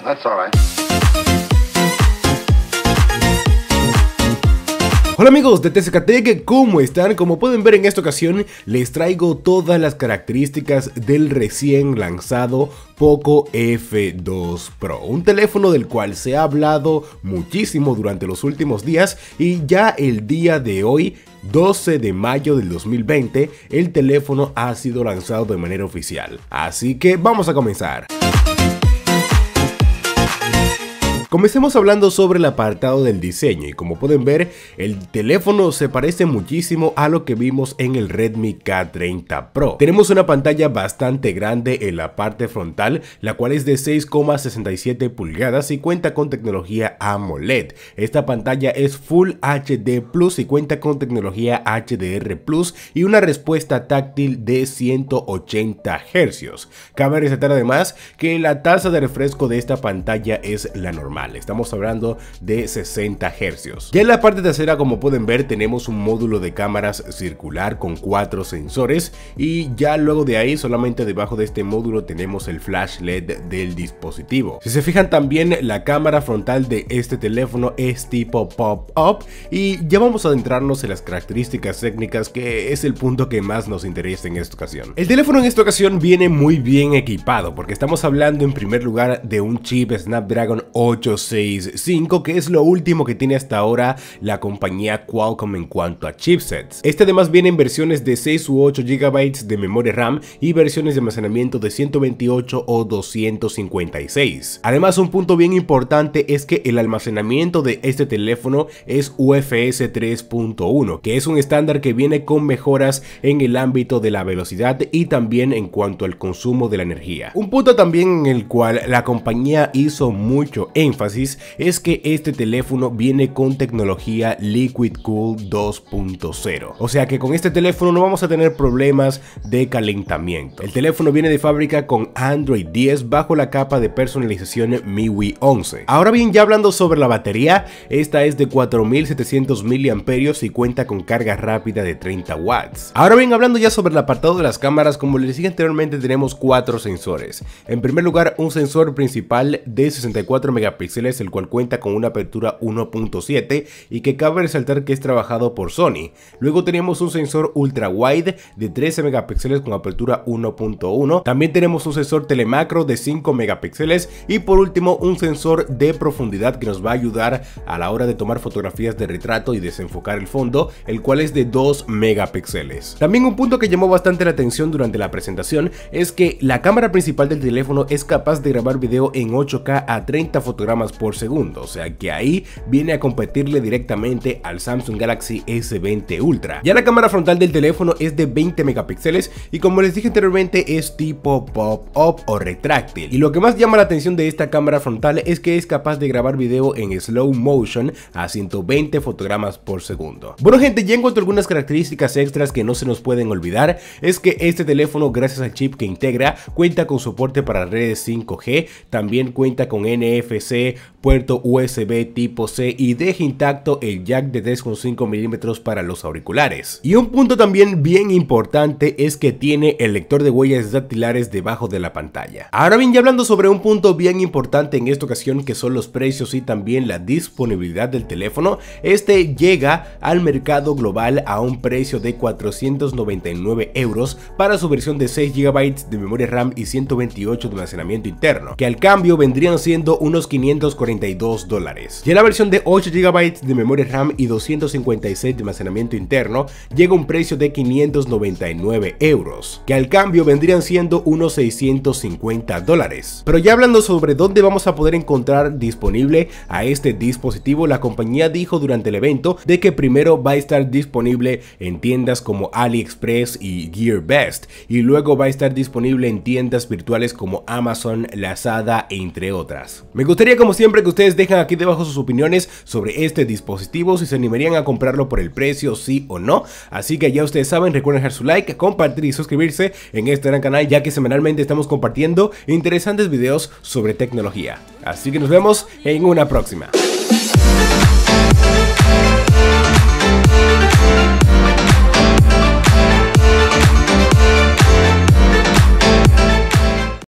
That's all right. Hola amigos de TCK Tech, ¿cómo están? Como pueden ver, en esta ocasión les traigo todas las características del recién lanzado Poco F2 Pro, un teléfono del cual se ha hablado muchísimo durante los últimos días, y ya el día de hoy, 12 de mayo del 2020, el teléfono ha sido lanzado de manera oficial. Así que vamos a comenzar. Comencemos hablando sobre el apartado del diseño, y como pueden ver, el teléfono se parece muchísimo a lo que vimos en el Redmi K30 Pro. Tenemos una pantalla bastante grande en la parte frontal, la cual es de 6,67 pulgadas y cuenta con tecnología AMOLED. Esta pantalla es Full HD Plus y cuenta con tecnología HDR Plus y una respuesta táctil de 180 Hz. Cabe resaltar además que la tasa de refresco de esta pantalla es la normal. Estamos hablando de 60 Hz. Ya en la parte trasera, como pueden ver, tenemos un módulo de cámaras circular con 4 sensores, y ya luego de ahí, solamente debajo de este módulo, tenemos el flash LED del dispositivo. Si se fijan, también la cámara frontal de este teléfono es tipo pop-up, y ya vamos a adentrarnos en las características técnicas, que es el punto que más nos interesa en esta ocasión. El teléfono en esta ocasión viene muy bien equipado, porque estamos hablando en primer lugar de un chip Snapdragon 865, que es lo último que tiene hasta ahora la compañía Qualcomm en cuanto a chipsets. Este además viene en versiones de 6 u 8 GB de memoria RAM y versiones de almacenamiento de 128 o 256. Además, un punto bien importante es que el almacenamiento de este teléfono es UFS 3.1, que es un estándar que viene con mejoras en el ámbito de la velocidad y también en cuanto al consumo de la energía. Un punto también en el cual la compañía hizo mucho énfasis es que este teléfono viene con tecnología Liquid Cool 2.0, o sea que con este teléfono no vamos a tener problemas de calentamiento. El teléfono viene de fábrica con Android 10 bajo la capa de personalización MIUI 11. Ahora bien, ya hablando sobre la batería, esta es de 4700 mAh y cuenta con carga rápida de 30 watts. Ahora bien, hablando ya sobre el apartado de las cámaras, como les dije anteriormente, tenemos 4 sensores. En primer lugar, un sensor principal de 64 megapíxeles, el cual cuenta con una apertura 1.7 y que cabe resaltar que es trabajado por Sony. Luego tenemos un sensor ultra wide de 13 megapíxeles con apertura 1.1. También tenemos un sensor telemacro de 5 megapíxeles y por último un sensor de profundidad que nos va a ayudar a la hora de tomar fotografías de retrato y desenfocar el fondo, el cual es de 2 megapíxeles. También un punto que llamó bastante la atención durante la presentación es que la cámara principal del teléfono es capaz de grabar video en 8K a 30 fotogramas por segundo, o sea que ahí viene a competirle directamente al Samsung Galaxy S20 Ultra. Ya la cámara frontal del teléfono es de 20 megapíxeles y, como les dije anteriormente, es tipo pop-up o retráctil. Y lo que más llama la atención de esta cámara frontal es que es capaz de grabar video en slow motion a 120 fotogramas por segundo. Bueno gente, ya en cuanto a algunas características extras que no se nos pueden olvidar, es que este teléfono, gracias al chip que integra, cuenta con soporte para redes 5G, también cuenta con NFC, puerto USB tipo C y deja intacto el jack de 3.5 mm para los auriculares. Y un punto también bien importante es que tiene el lector de huellas dactilares debajo de la pantalla. Ahora bien, ya hablando sobre un punto bien importante en esta ocasión, que son los precios y también la disponibilidad del teléfono, este llega al mercado global a un precio de 499 euros para su versión de 6 GB de memoria RAM y 128 de almacenamiento interno, que al cambio vendrían siendo unos $542. Ya la versión de 8 GB de memoria RAM y 256 de almacenamiento interno llega a un precio de 599 euros, que al cambio vendrían siendo unos $650. Pero ya hablando sobre dónde vamos a poder encontrar disponible a este dispositivo, la compañía dijo durante el evento de que primero va a estar disponible en tiendas como AliExpress y GearBest, y luego va a estar disponible en tiendas virtuales como Amazon, Lazada, entre otras. Me gustaría, como siempre, que ustedes dejen aquí debajo sus opiniones sobre este dispositivo, si se animarían a comprarlo por el precio, sí o no. Así que ya ustedes saben, recuerden dejar su like, compartir y suscribirse en este gran canal, ya que semanalmente estamos compartiendo interesantes videos sobre tecnología. Así que nos vemos en una próxima.